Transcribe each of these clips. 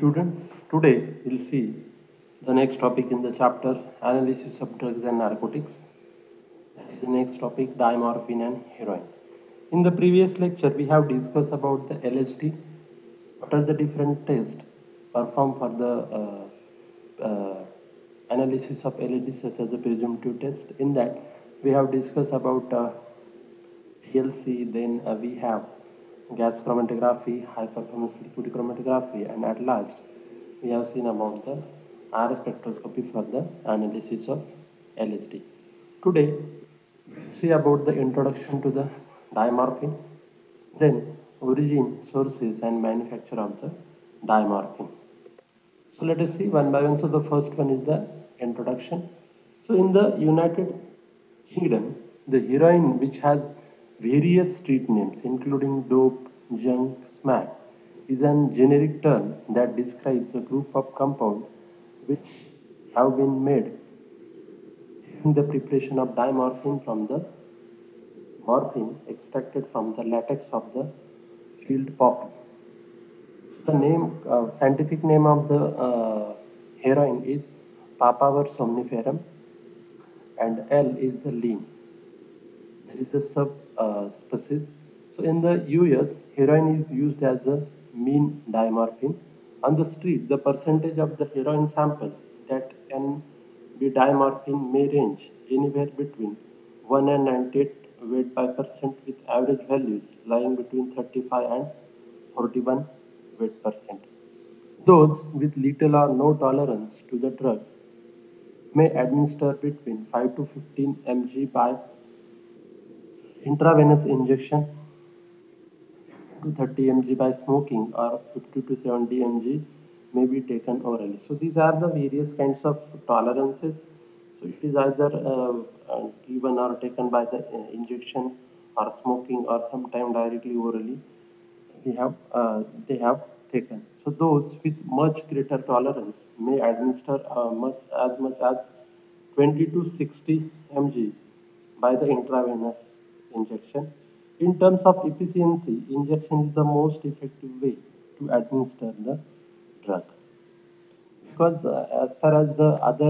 students, today we'll see the next topic in the chapter analysis of drugs and narcotics. That is the next topic diamorphine and heroin. In the previous lecture, we have discussed about the LSD. What are the different tests performed for the analysis of LSD, such as the presumptive test? In that, we have discussed about PLC, then we have gas chromatography, high performance liquid chromatography, and at last we have seen about the RS spectroscopy for the analysis of LSD. Today, we'll see about the introduction to the dimorphine, then origin, sources, and manufacture of the dimorphine. So let us see one by one. So the first one is the introduction. So in the United Kingdom, the heroin, which has various street names including dope, junk, smack, is an generic term that describes a group of compounds which have been made in the preparation of dimorphine from the morphine extracted from the latex of the field poppy. The name, scientific name of the heroin is Papaver somniferum, and L is the lean. There is the sub species. So in the US, heroin is used as a mean dimorphine. On the street, the percentage of the heroin sample that can be dimorphine may range anywhere between 1 and 98 weight by percent, with average values lying between 35 and 41 weight percent. Those with little or no tolerance to the drug may administer between 5 to 15 mg by intravenous injection to 30 mg by smoking, or 50 to 70 mg may be taken orally. So these are the various kinds of tolerances. So it is either given or taken by the injection or smoking, or sometime directly orally they have taken. So those with much greater tolerance may administer much as 20 to 60 mg by the intravenous injection. In terms of efficiency, injection is the most effective way to administer the drug, because as far as the other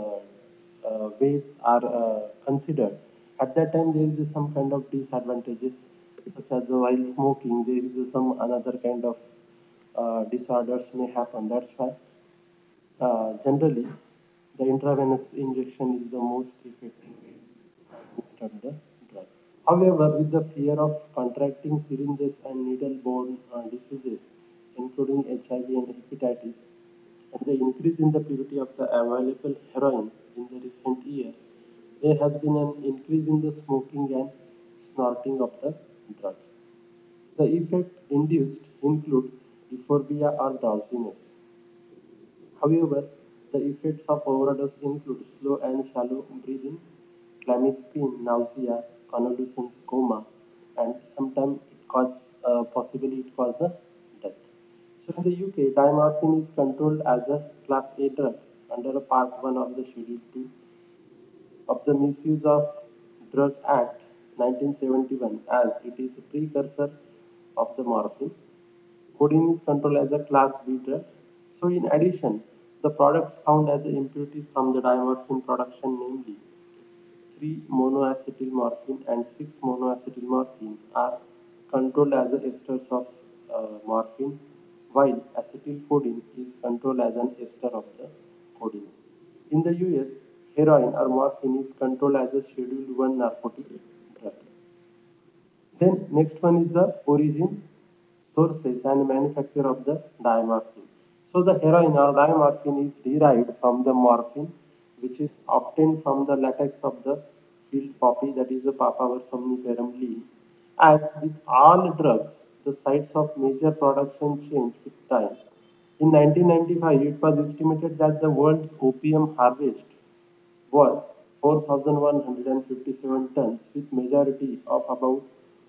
ways are considered, at that time there is some kind of disadvantages, such as while smoking there is some another kind of disorders may happen. That's why generally the intravenous injection is the most effective way to administer the drug. However, with the fear of contracting syringes and needle-borne diseases, including HIV and hepatitis, and the increase in the purity of the available heroin in the recent years, there has been an increase in the smoking and snorting of the drug. The effect induced include euphorbia or drowsiness. However, the effects of overdose include slow and shallow breathing, clammy skin, nausea, convulsions, coma, and sometimes possibly it causes death. So in the UK, dimorphine is controlled as a Class A drug under a Part 1 of the Schedule 2 of the Misuse of Drug Act 1971, as it is a precursor of the morphine. Codeine is controlled as a Class B drug. So in addition, the products found as impurities from the dimorphine production, namely 3-monoacetylmorphine and 6-monoacetylmorphine, are controlled as esters of morphine, while acetylcodeine is controlled as an ester of the codeine. In the US, heroin or morphine is controlled as a Schedule 1 narcotic drug. Then next one is the origin, sources, and manufacture of the dimorphine. So the heroin or dimorphine is derived from the morphine, which is obtained from the latex of the field poppy, that is the Papaver somniferum leaf. As with all drugs, the sites of major production change with time. In 1995, it was estimated that the world's opium harvest was 4,157 tons, with majority of about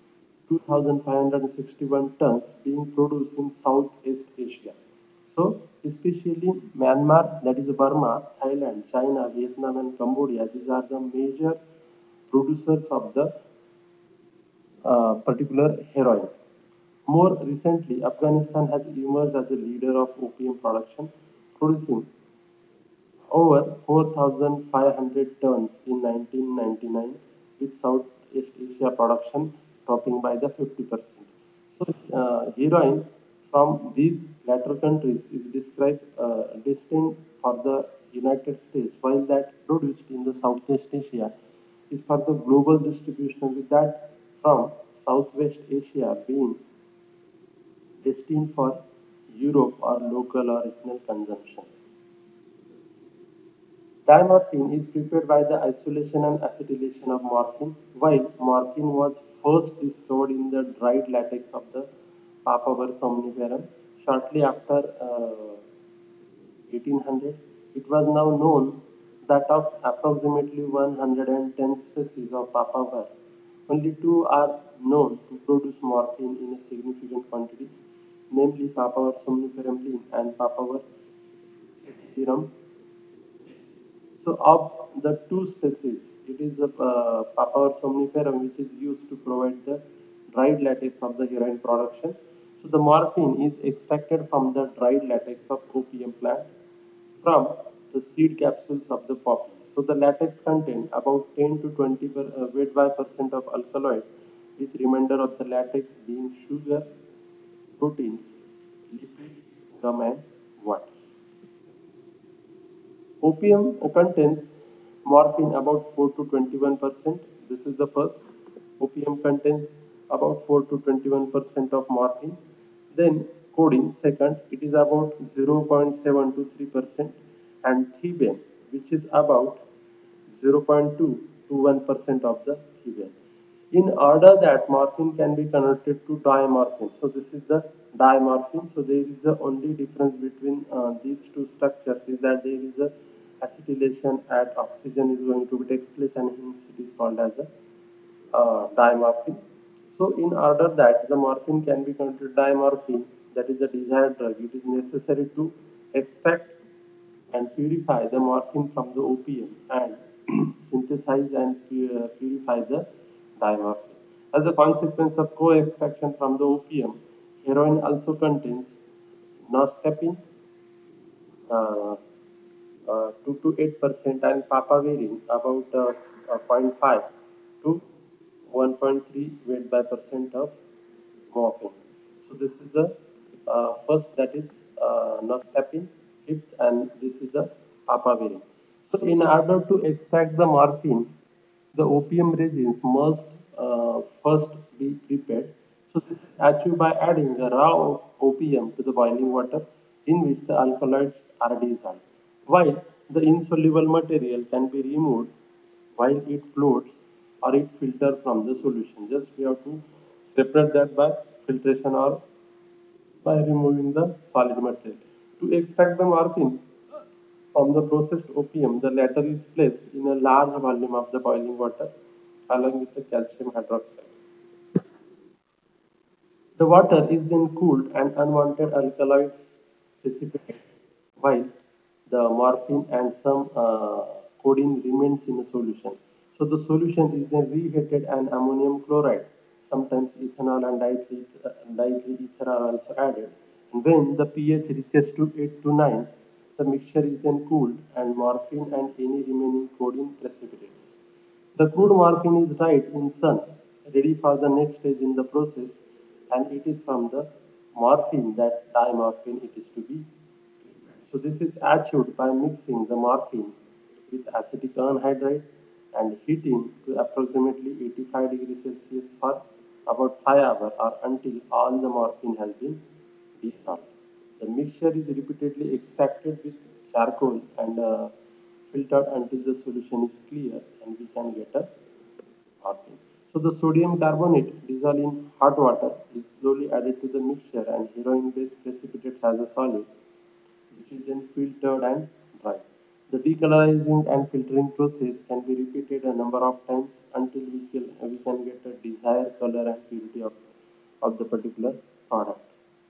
2,561 tons being produced in Southeast Asia. So, especially Myanmar, that is Burma, Thailand, China, Vietnam, and Cambodia, these are the major producers of the particular heroin. More recently, Afghanistan has emerged as a leader of opium production, producing over 4,500 tons in 1999, with Southeast Asia production dropping by the 50%. So, heroin from these latter countries is described destined for the United States, while that produced in the Southeast Asia is for the global distribution, with that from Southwest Asia being destined for Europe or local or regional consumption. Diamorphine is prepared by the isolation and acetylation of morphine, while morphine was first discovered in the dried latex of the Papaver somniferum shortly after 1800. It was now known that of approximately 110 species of papaver, only two are known to produce morphine in a significant quantities, namely Papaver somniferum lean and Papaver serum. So of the two species, it is the Papaver somniferum which is used to provide the dried latex of the heroin production. So the morphine is extracted from the dried latex of opium plant from the seed capsules of the poppy. So the latex contain about 10 to 20 weight by percent of alkaloid, with remainder of the latex being sugar, proteins, lipids, gum and water. Opium contains morphine about 4 to 21%. This is the first. Opium contains about 4 to 21% of morphine. Then codeine, second, it is about 0.7 to 3%. And thebaine, which is about 0.2 to 1% of the thebaine. In order that morphine can be converted to diamorphine. So this is the dimorphine. So there is the only difference between these two structures is that there is a acetylation at oxygen is going to be takes place, and hence it is called as a dimorphine. So in order that the morphine can be converted to dimorphine, that is the desired drug, it is necessary to extract and purify the morphine from the opium and synthesize and purify the dimorphine. As a consequence of co-extraction from the opium, heroin also contains noscapine, uh, 2 to 8% and papaverine about zero point 0.5 to 1.3 weight by percent of morphine. So this is the first, that is noscapine, fifth, and this is the papaverine. So in order to extract the morphine, the opium resins must first be prepared. So this is achieved by adding the raw opium to the boiling water in which the alkaloids are dissolved. While the insoluble material can be removed while it floats or it filter from the solution. Just we have to separate that by filtration or by removing the solid material. To extract the morphine from the processed opium, the latter is placed in a large volume of the boiling water along with the calcium hydroxide. The water is then cooled and unwanted alkaloids precipitate, while the morphine and some codeine remains in the solution. So the solution is then reheated and ammonium chloride, sometimes ethanol and diethyl ether are also added. And when the pH reaches to 8 to 9, the mixture is then cooled and morphine and any remaining codeine precipitates. The crude morphine is dried in sun, ready for the next stage in the process, and it is from the morphine that dimorphine it is to be prepared. So this is achieved by mixing the morphine with acetic anhydride and heating to approximately 85 degrees Celsius for about 5 hours or until all the morphine has been dissolved. The mixture is repeatedly extracted with charcoal and filtered until the solution is clear and we can get a morphine. So the sodium carbonate dissolved in hot water is slowly added to the mixture and heroin-based precipitates as a solid, which is then filtered and dried. The decolorizing and filtering process can be repeated a number of times until we can get a desired color and purity of the particular product.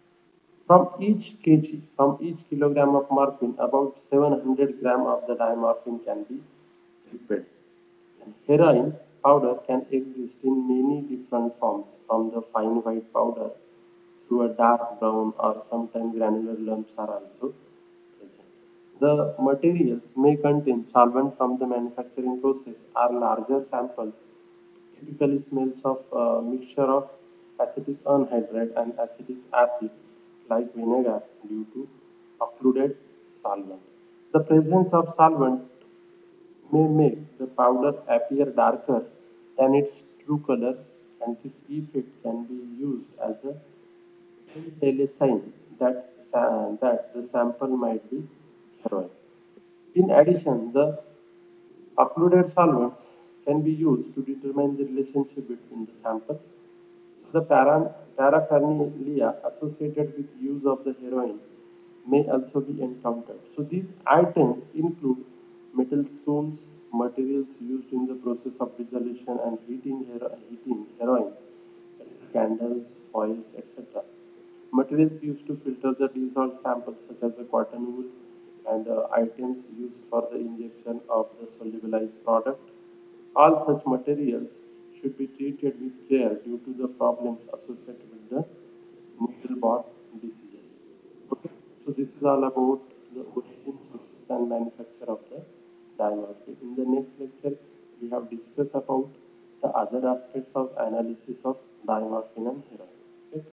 From each kilogram of morphine, about 700 gram of the dimorphine can be prepared. And heroin powder can exist in many different forms, from the fine white powder through a dark brown or sometimes granular lumps are also present. The materials may contain solvent from the manufacturing process or larger samples typically smells of a mixture of acetic anhydride and acetic acid like vinegar due to occluded solvent. The presence of solvent may make the powder appear darker than its true color, and this effect can be used as a telltale sign that the sample might be heroin. In addition, the occluded solvents can be used to determine the relationship between the samples. So the paraphernalia associated with use of the heroin may also be encountered. So these items include metal spoons, materials used in the process of dissolution and heating heroin, candles, oils, etc. Materials used to filter the dissolved samples such as the cotton wool and items used for the injection of the solubilized product. All such materials should be treated with care due to the problems associated with the needle-borne diseases. Okay, so this is all about the origin, sources, and manufacture of the diamorphine. In the next lecture, we have discussed about the other aspects of analysis of diamorphine and heroin. Okay.